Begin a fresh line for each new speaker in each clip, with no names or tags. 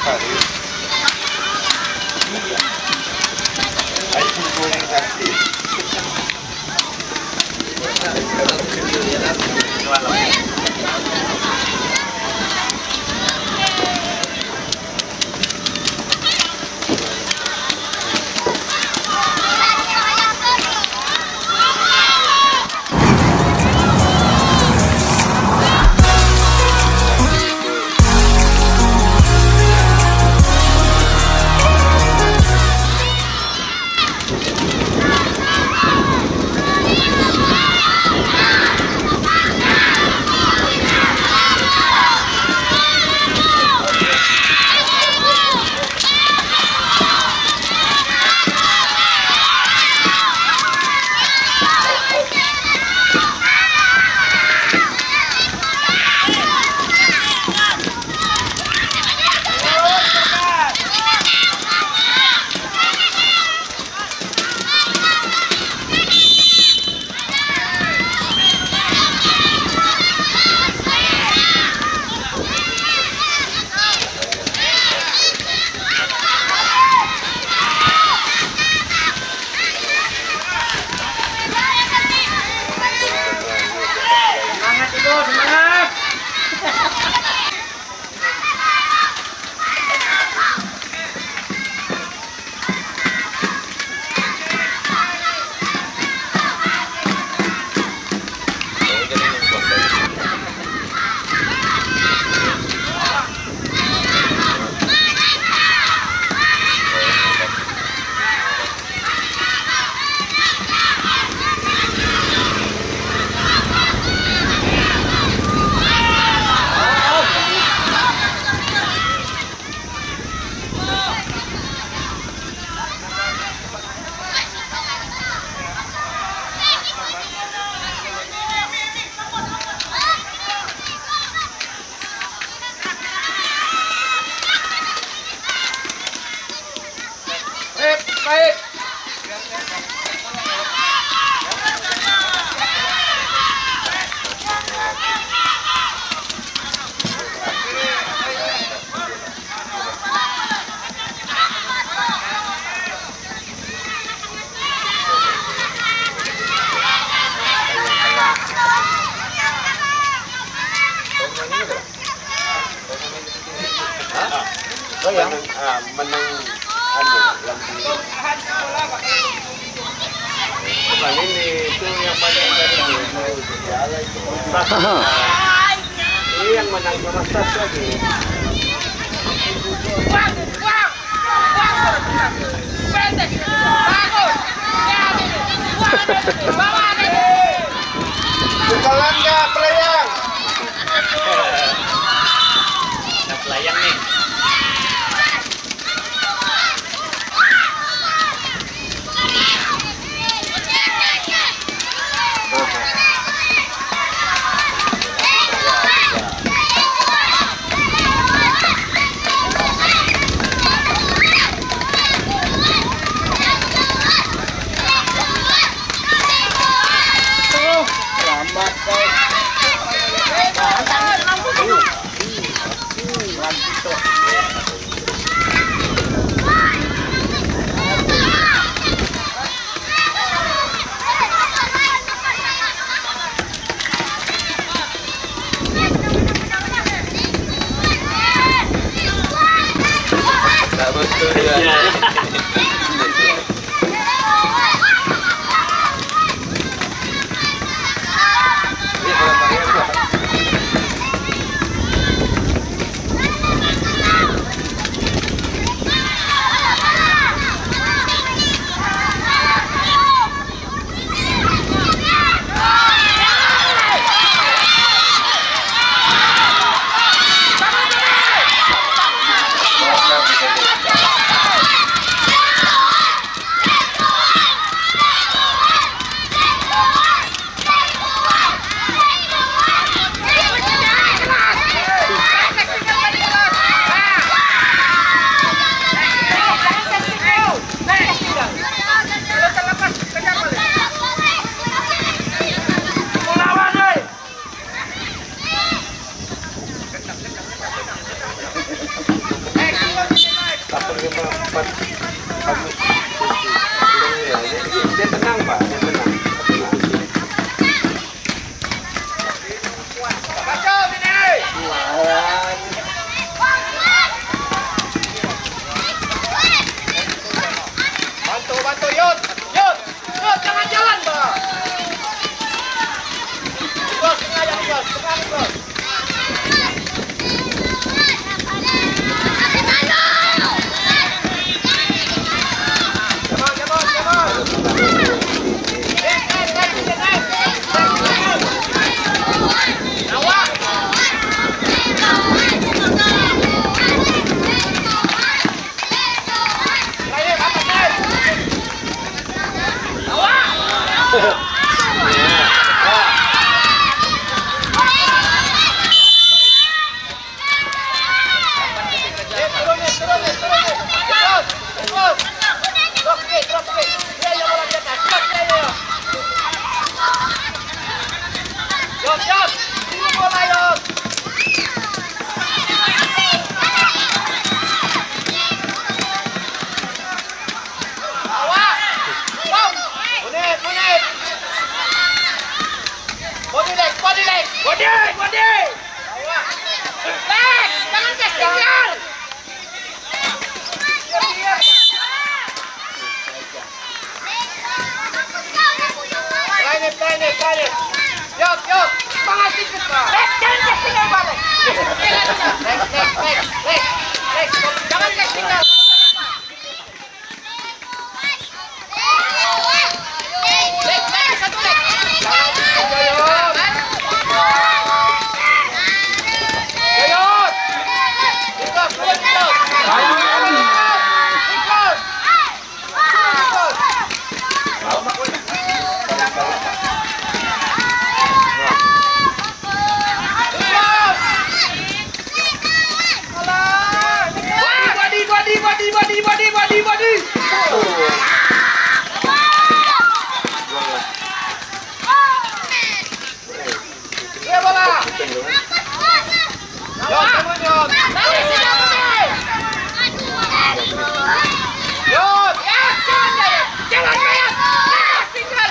menang bukan ini itu yang banyak dari ini yang menang nomor 1 lagi. Bukalan nggak pelayang? Pelayang nih. Dia tenang Pak, dia tenang.
Kacau sini. Bantu Yud, jangan jalan Pak. Terus tengah. Yuk, semangat sikit Pak. Jangan tinggal balik. Jangan tinggal. Body. Ya bola. Jangan bayar. Tinggal.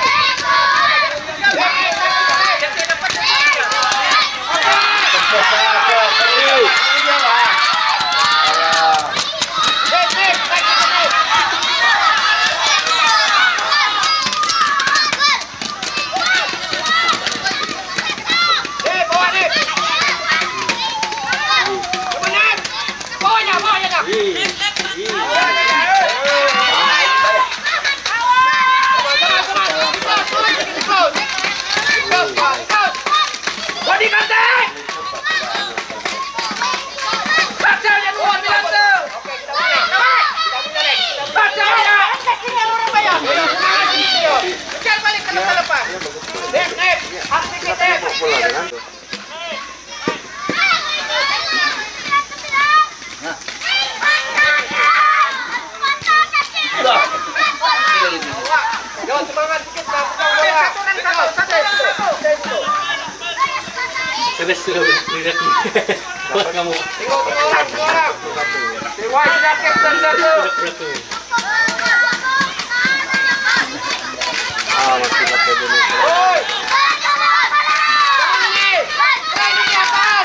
Semangat sedikit lah,
Terus tidak buat kamu.
Tengok orang. Dewa sudah captain satu.
Masih pakai dulu.
Oi. Ini di atas.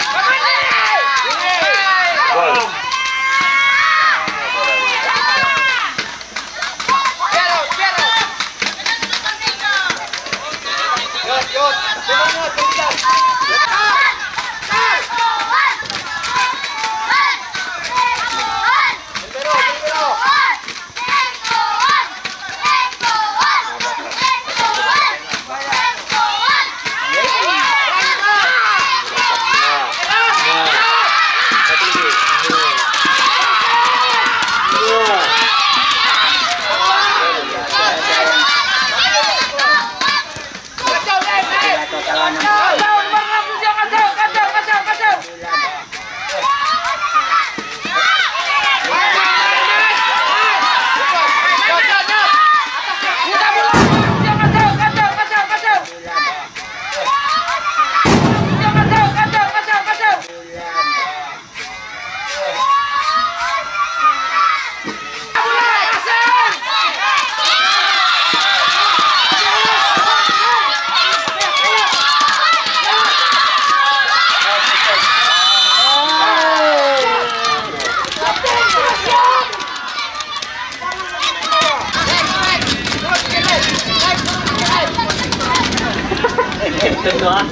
Tentu ah.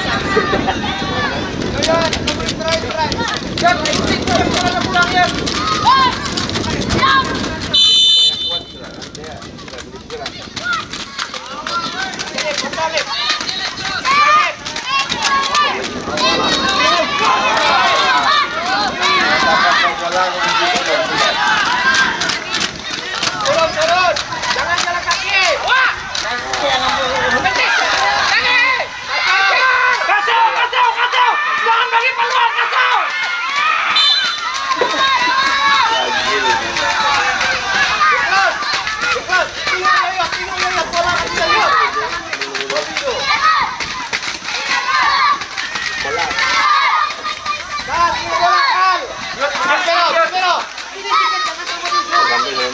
Ayan, try. Yan, exit ka lang talaga pulang yan. Turun. Jangan jalan kaki. Wah. Kacau. Jangan bagi peluang, kacau. Ikhlas. Tengok ya. Bola kecil ya. Kan, ini bola kan. Pero. Ini sikit jangan sama dia.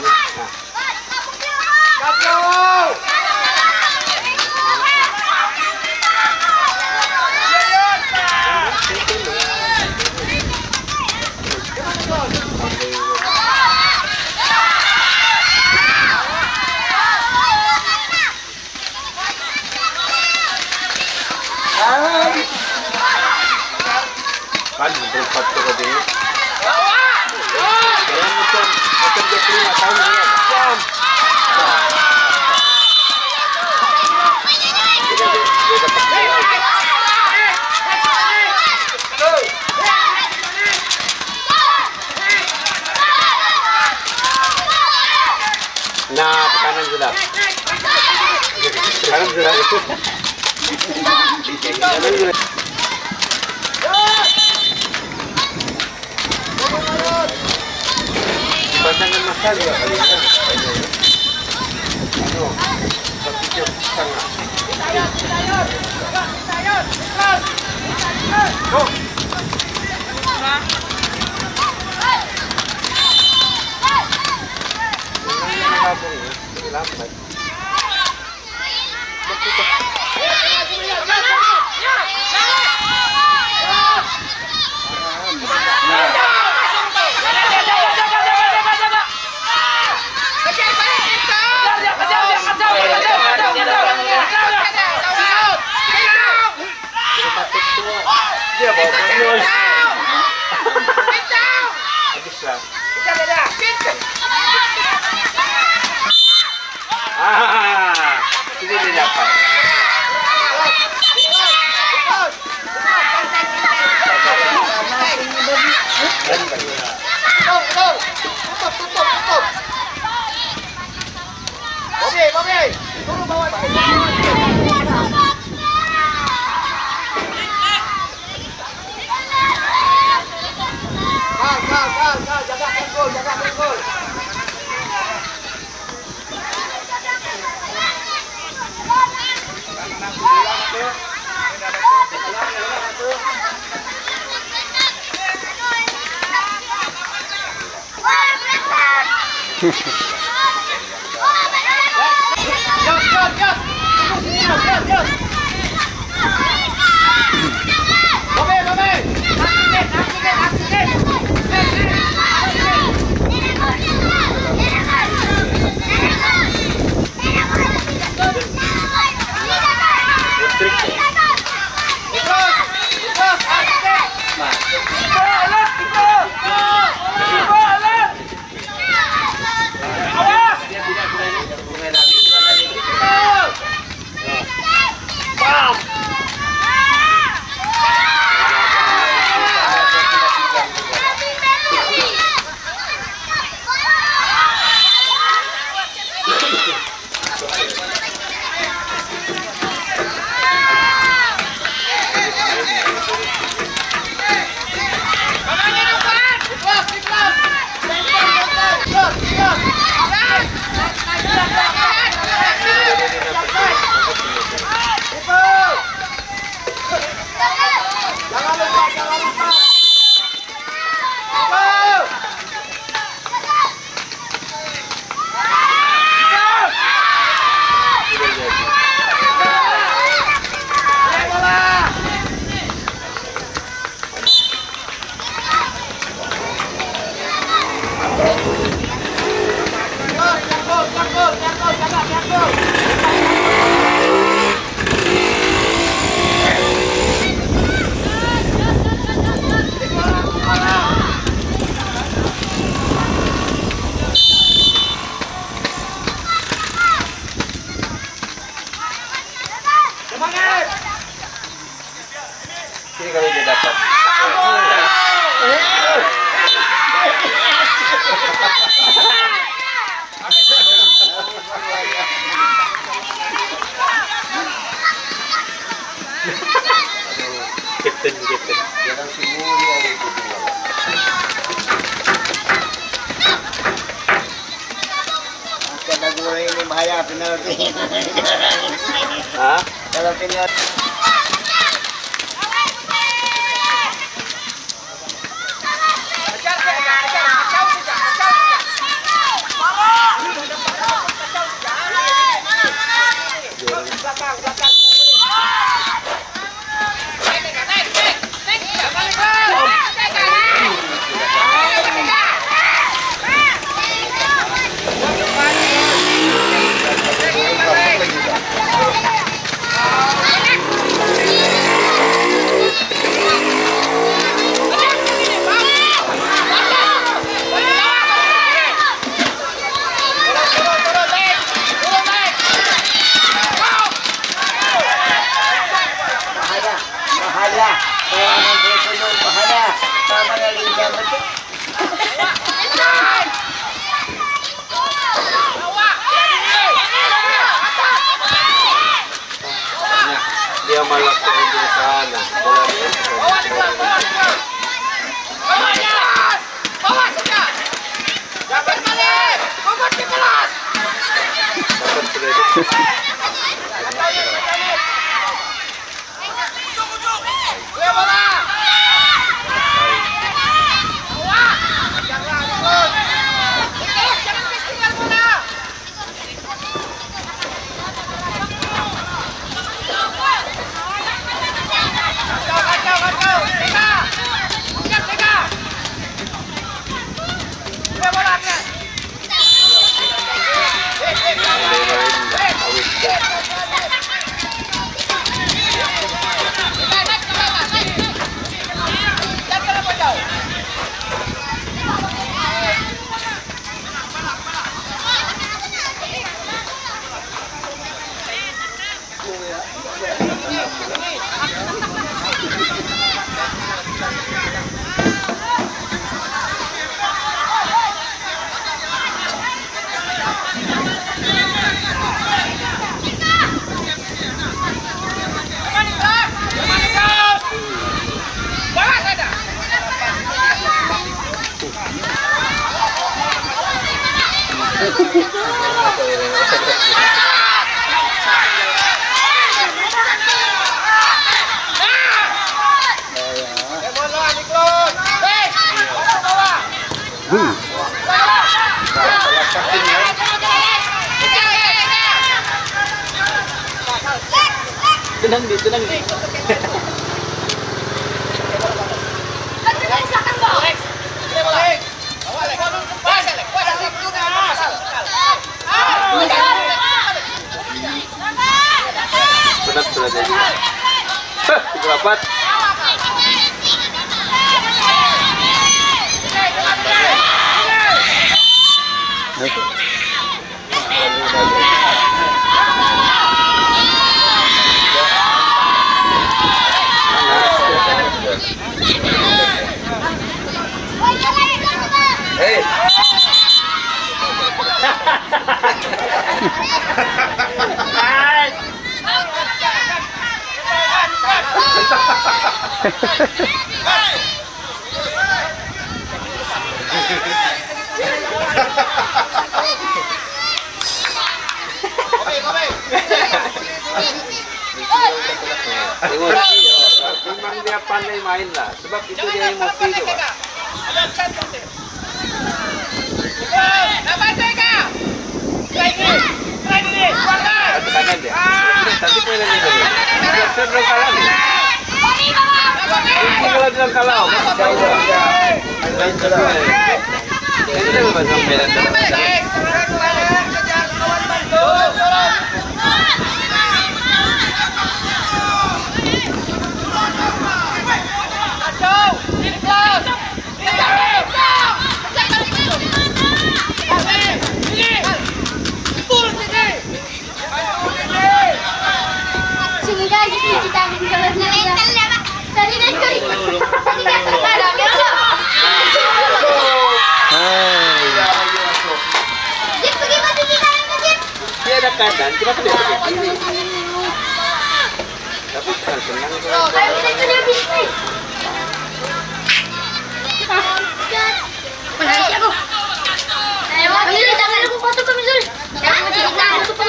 Kacau.
Kan berempat ke tadi. Jangan macam 25 tahun ni. Jam. Nah, kanan sudah. Kanan sudah. Kanan sudah. Pandangan masa juga kali ini. Tapi dia sangat. Lambat. Dia bawa penuh. Habislah. Ini dia dapat. Tutup. Bobby, turun bawah. Kal, jaga penggol. Jat.
bahaya penalti.
Ha?
Kalau penalti.
Dia malah ke sana.
Bawa sudah. Dapat balik. Bawa ke kelas.
Dapat kredit. Tenang di. Penat sudah jadi. Rapat. Hey. Emosi, memang dia pandai main lah. Sebab itu dia emosi tu. Tekanan dia. Tadi pun lagi tu. Dia belum kalah ni. Ini kalau dia kalah, jauh dia. Ini dia macam beda. Dia ada keadaan, kenapa dia pakai kiri? Tapi bukan senang. Mana aku? Ayo, tangan aku pasok ke Mizul.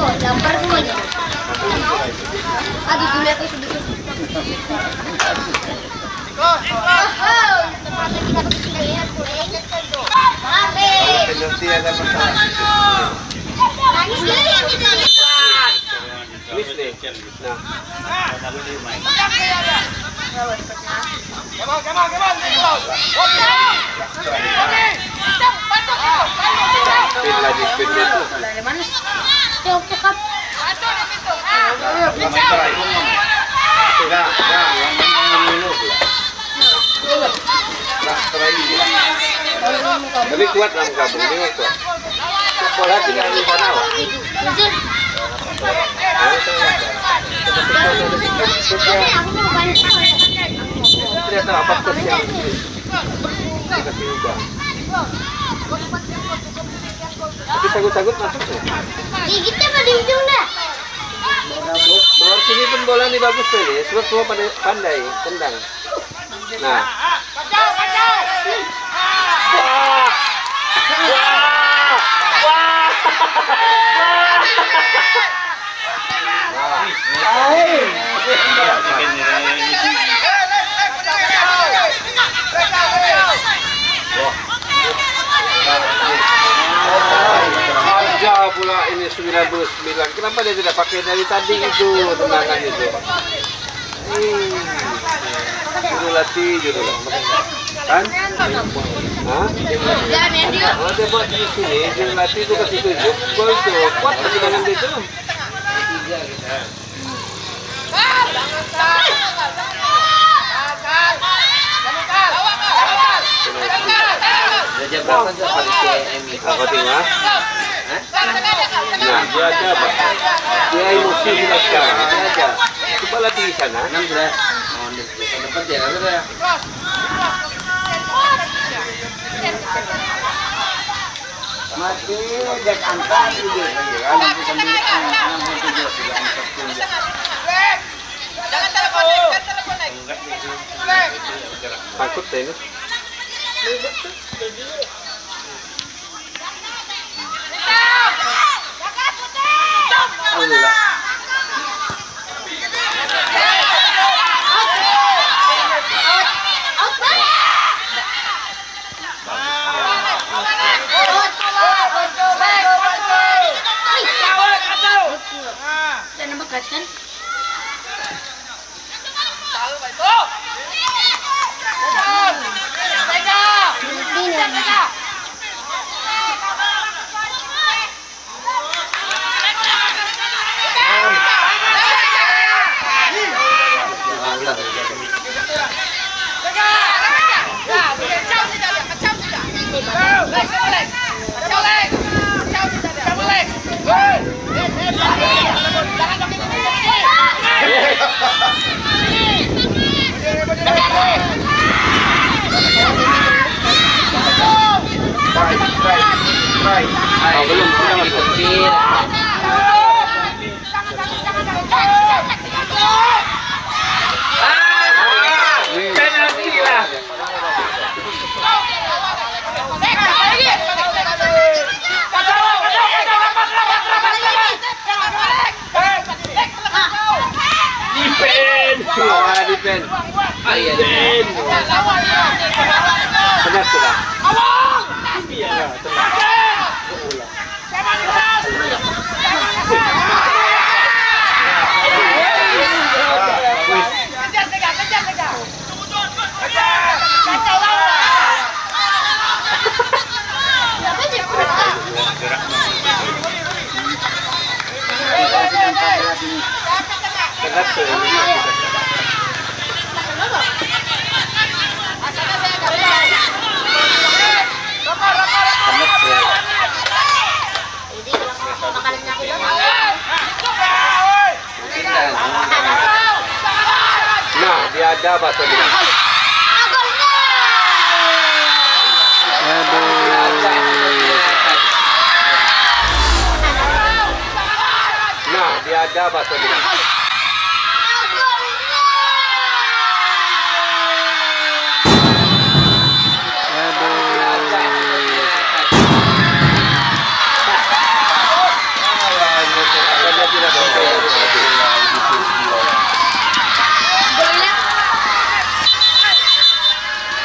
Lampar semuanya. Aduh, dulu aku sedikit.
Penalti ada masalah. Miss nih. Nah. Speed lagi speednya tuh. Tapi kuat dalam kabung ini kuat. Bola tidak di sana. Ternyata apa tersiap dikasih ubah. Tapi sagut-sagut masuk tuh.
Gigitnya pada ujung dah.
Luar sini pun bola ini bagus sekali. Sebab semua pada pandai tendang. Nah. Wah. Aja pula ini 99. Kenapa dia tidak pakai dari tadi itu tendangan itu? Judul latih kan? Hah? Kalau dia buat di sini, judul latih itu kasih tunjuk, gol itu kuat tendangan dia itu. Dia berapa tuh Apa tinggal? Nah, dia ada apa? Dia emosi juga sekarang. Dia aja. Coba latih di sana. 6 sudah. Oh, dapat ya, sudah.
Mati dek angkat itu. Nanti sambil
Jangan telepon,
takut deh ini. Alhamdulillah.
Kan?
Oh, belum sudah masuk. Penalti lah. Dipen. Wah, dipen. Ah iya, dipen. Benar sudah. Iya, tenang. Nah, dia ada bahasa bilang. Nah, dia ada bahasa bilang.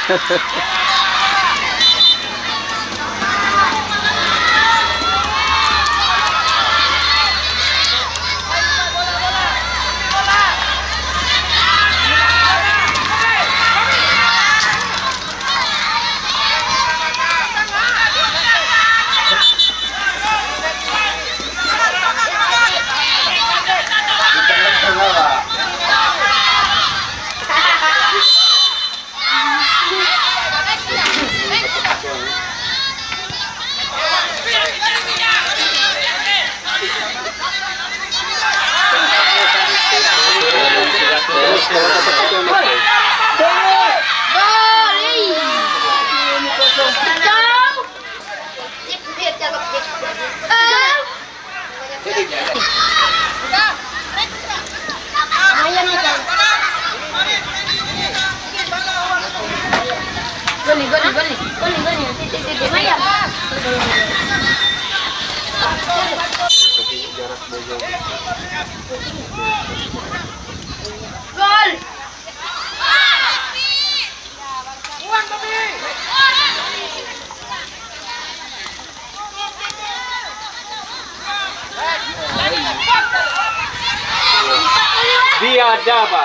Dia Dava.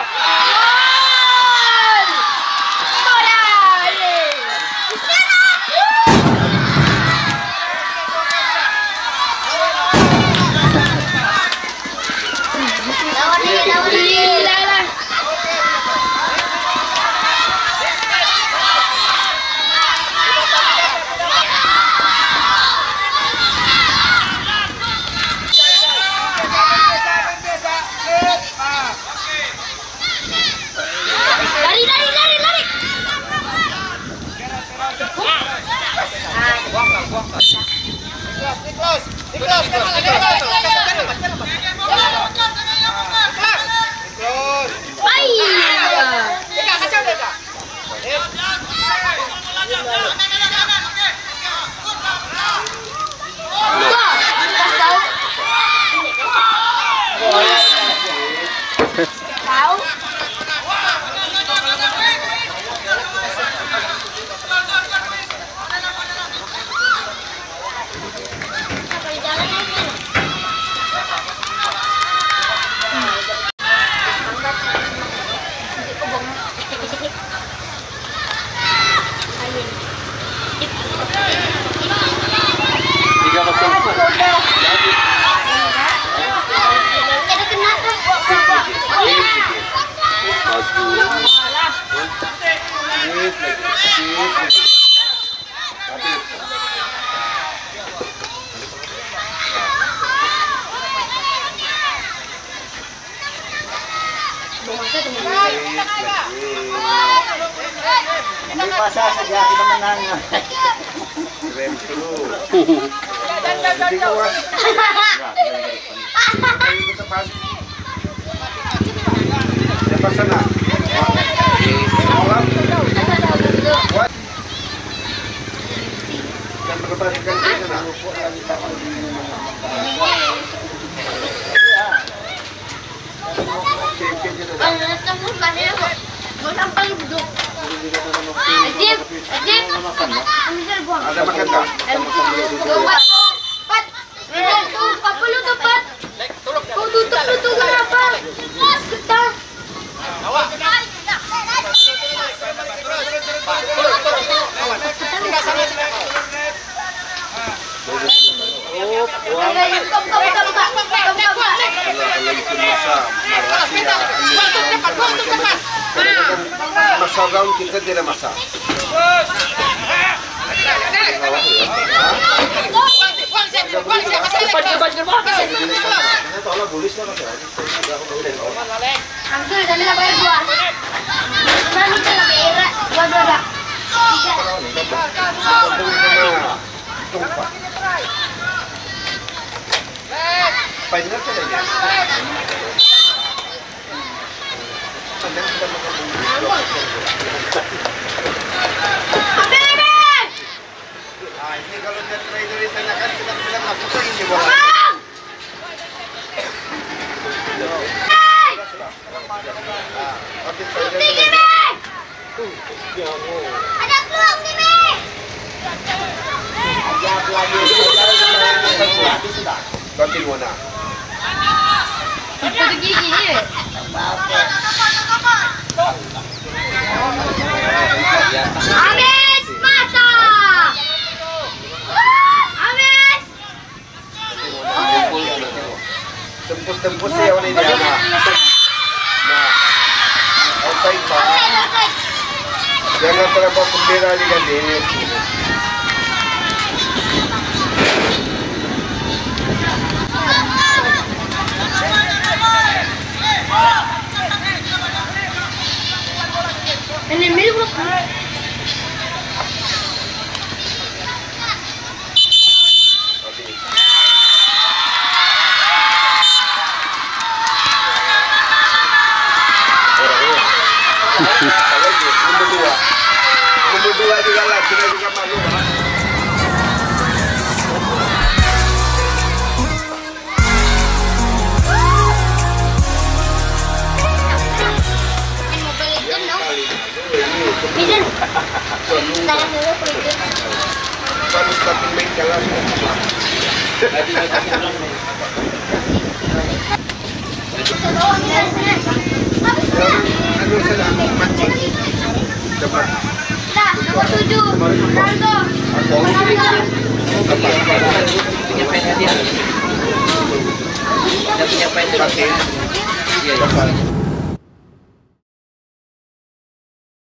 Masasadya kita menang.
Rem dulu. Lepas sana. Dan perhatikan sana. Ada makan tak? Masa round kita tidak masak. Ini kalau dia try dari sana kan sudah bilang lakukan ini bola. Oke, Konting mo na.
Ito gigi ni. Amis mata. Amis.
Tempus-tempus siya wala niya na. Outside pa. Jangan terlalu pembela ni gadis.
En el medio grupo.
Nombor dua juga lah, kita juga malu lah. Baru starting main kalah. Anu salah mancing. Cepat.
Dah, nombor 7. Ronaldo.
Dapat.